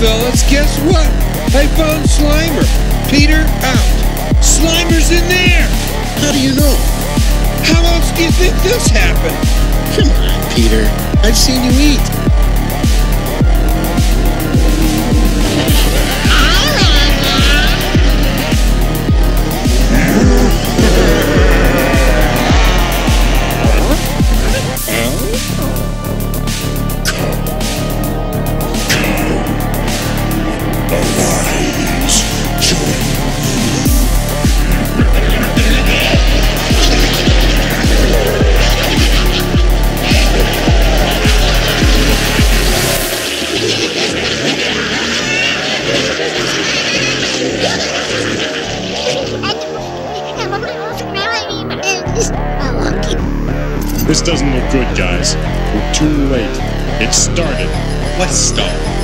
fellas, guess what? I found Slimer. Peter, out. Slimer's in there! How do you know? How else do you think this happened? Come on, Peter. I've seen you eat. This doesn't look good, guys. We're too late. It started. Let's stop.